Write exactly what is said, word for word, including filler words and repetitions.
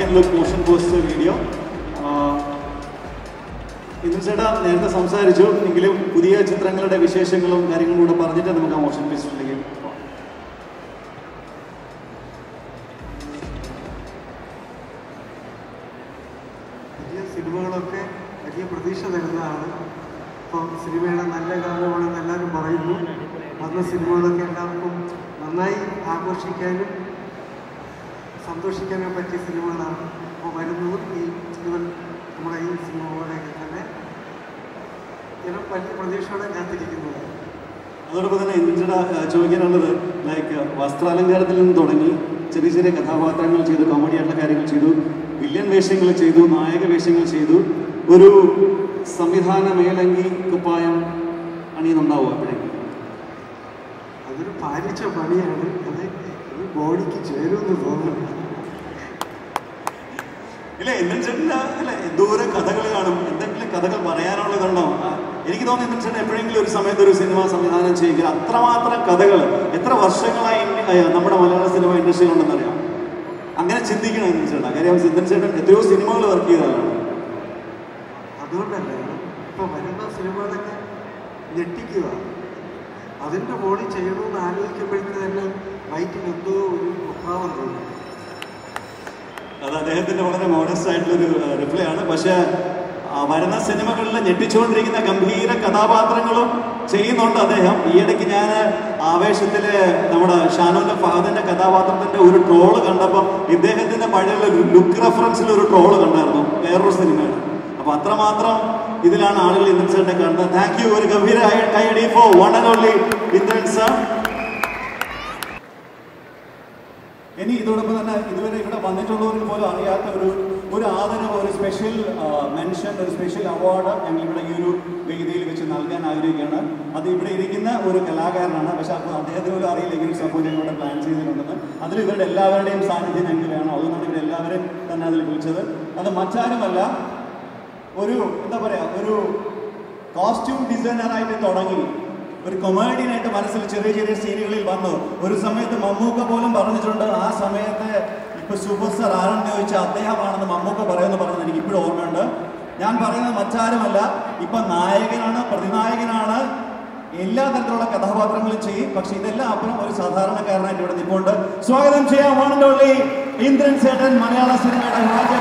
look motion poster video. Indran ചേട്ടാ നേരത്തെ സംസാരിച്ചു എങ്കിലും പുതിയ ചിത്രങ്ങളുടെ വിശേഷങ്ങളും കാര്യങ്ങളും കൂടെ പറഞ്ഞിട്ട് നമുക്ക് ആ മോഷൻ പോസ്റ്ററിലേക്ക് പോകാം. പുതിയ സിനിമകളൊക്കെ വലിയ പ്രതീക്ഷ തരുന്നതാണ്. ഇപ്പം സിനിമയുടെ നല്ല കാലമാണെന്ന് എല്ലാവരും പറയുന്നു. വന്ന സിനിമകളൊക്കെ എല്ലാവർക്കും നന്നായി ആഘോഷിക്കാനും സന്തോഷിക്കാനും പറ്റിയ സിനിമകളാണ് അപ്പോൾ വരുന്നത്. ഈ സിനിമ നമ്മുടെ ഈ സിനിമ പോലെയൊക്കെ തന്നെ ജനം വലിയ പ്രതീക്ഷയോടെ കാത്തിരിക്കുന്നതാണ്. അതോടൊപ്പം തന്നെ ഇന്ത്യയുടെ ചോദിക്കാനുള്ളത് ലൈക്ക് വസ്ത്രാലങ്കാരത്തിൽ നിന്ന് തുടങ്ങി ചെറിയ ചെറിയ കഥാപാത്രങ്ങൾ ചെയ്തു, കോമഡി ആയിട്ടുള്ള കാര്യങ്ങൾ ചെയ്തു, വില്ലൻ വേഷങ്ങൾ ചെയ്തു, നായക വേഷങ്ങൾ ചെയ്തു. ഒരു സംവിധാന മേലങ്കി കുപ്പായം അണിയുന്നുണ്ടാവും അപ്പോഴേക്കും? അതൊരു പാലിച്ച പണിയാണ്. അത് ഒരു ബോഡിക്ക് ചേരുമെന്ന് തോന്നുന്നു. ഇല്ല ഇന്ദ്രൻ ചേട്ടന് അല്ല എന്തോരം കഥകൾ കാണും, എന്തെങ്കിലും കഥകൾ പറയാനുള്ളതുണ്ടോ? എനിക്ക് തോന്നുന്നു ഇന്ദ്രൻ ചേട്ടൻ എപ്പോഴെങ്കിലും ഒരു സമയത്ത് ഒരു സിനിമ സംവിധാനം ചെയ്യുക അത്രമാത്രം കഥകൾ എത്ര വർഷങ്ങളായി നമ്മുടെ മലയാള സിനിമ ഇൻഡസ്ട്രിയിലുണ്ടെന്നറിയാം. അങ്ങനെ ചിന്തിക്കണം ഇന്ദ്രൻ ചേട്ടൻ. കാര്യം ഇന്ദ്രൻ ചേട്ടൻ എത്രയോ സിനിമകൾ വർക്ക് ചെയ്തതാണ്. അതുകൊണ്ടല്ലേ ഇപ്പൊ വരുന്ന സിനിമകളൊക്കെ ഞെട്ടിക്കുക. അതിൻ്റെ ബോഡി ചെയ്യണമെന്ന് ആലോചിക്കുമ്പോഴേക്ക് തന്നെ വയറ്റിന് എന്തോ ഒരു പ്രഭാവം തോന്നും. അത് അദ്ദേഹത്തിന്റെ വളരെ മോഡസ്റ്റ് ആയിട്ടുള്ളൊരു റിപ്ലൈ ആണ്. പക്ഷെ വരുന്ന സിനിമകളിൽ ഞെട്ടിച്ചുകൊണ്ടിരിക്കുന്ന ഗംഭീര കഥാപാത്രങ്ങളും ചെയ്യുന്നുണ്ട് അദ്ദേഹം. ഈയിടയ്ക്ക് ഞാൻ ആവേശത്തില് നമ്മുടെ ഷാനോന്റെ ഫഹദിന്റെ കഥാപാത്രത്തിന്റെ ഒരു ട്രോള് കണ്ടപ്പോൾ ഇദ്ദേഹത്തിന്റെ പഴയ ലുക്ക് റെഫറൻസിൽ ഒരു ട്രോള് കണ്ടായിരുന്നു വേറൊരു സിനിമയാണ്. അപ്പൊ അത്രമാത്രം ഇതിലാണ് ആളുകൾ ഇന്ദ്രൻ സാറിനെ കാണുന്നത്. Thank you. ഒരു ഗംഭീര കൈയടി for one and only Indran sir. ഇനി ഇതോടൊപ്പം തന്നെ ഇതുവരെ ഇവിടെ വന്നിട്ടുള്ളവർക്ക് പോലും അറിയാത്ത ഒരു ഒരു ആദരവ്, ഒരു സ്പെഷ്യൽ മെൻഷൻ, ഒരു സ്പെഷ്യൽ അവാർഡ് ഞങ്ങൾ ഇവിടെ ഈ ഒരു വേദിയിൽ വെച്ച് നൽകാൻ ആഗ്രഹിക്കുകയാണ്. അത് ഇവിടെ ഇരിക്കുന്ന ഒരു കലാകാരനാണ്. പക്ഷെ അപ്പോൾ അദ്ദേഹത്തിന് പോലും അറിയില്ല ഇങ്ങനെ ഒരു സംഭവം ഞങ്ങളിവിടെ പ്ലാൻ ചെയ്തിട്ടുണ്ടെന്ന്. അതിൽ ഇവരുടെ എല്ലാവരുടെയും സാന്നിധ്യം ഞങ്ങൾക്ക് വേണം. അതുകൊണ്ടാണ് ഇവരെല്ലാവരും തന്നെ അതിൽ വിളിച്ചത്. അത് മറ്റാരുമല്ല, ഒരു എന്താ പറയുക, ഒരു കോസ്റ്റ്യൂം ഡിസൈനറായിട്ട് തുടങ്ങി ഒരു കൊമേഡിയനായിട്ട് മനസ്സിൽ ചെറിയ ചെറിയ സീനുകളിൽ വന്നു. ഒരു സമയത്ത് മമ്മൂക്ക പോലും പറഞ്ഞിട്ടുണ്ട്, ആ സമയത്ത് ഇപ്പൊ സൂപ്പർ സ്റ്റാർ ആരെന്ന് ചോദിച്ചാൽ അദ്ദേഹമാണെന്ന് മമ്മൂക്ക പറയുമെന്ന് പറഞ്ഞത് എനിക്ക് ഇപ്പോഴും ഓർമ്മയുണ്ട്. ഞാൻ പറയുന്നത് മറ്റാരുമല്ല, ഇപ്പൊ നായകനാണ്, പ്രതിനായകനാണ്, എല്ലാ തരത്തിലുള്ള കഥാപാത്രങ്ങളും ചെയ്യും. പക്ഷെ ഇതെല്ലാം അപ്പുറം ഒരു സാധാരണക്കാരനായിട്ട് ഇവിടെ നിൽപ്പുണ്ട്. സ്വാഗതം ചെയ്യാം വൺ ആൻഡ് ഓൺലി ഇന്ദ്രൻ ചേട്ടൻ, മലയാള സിനിമയുടെ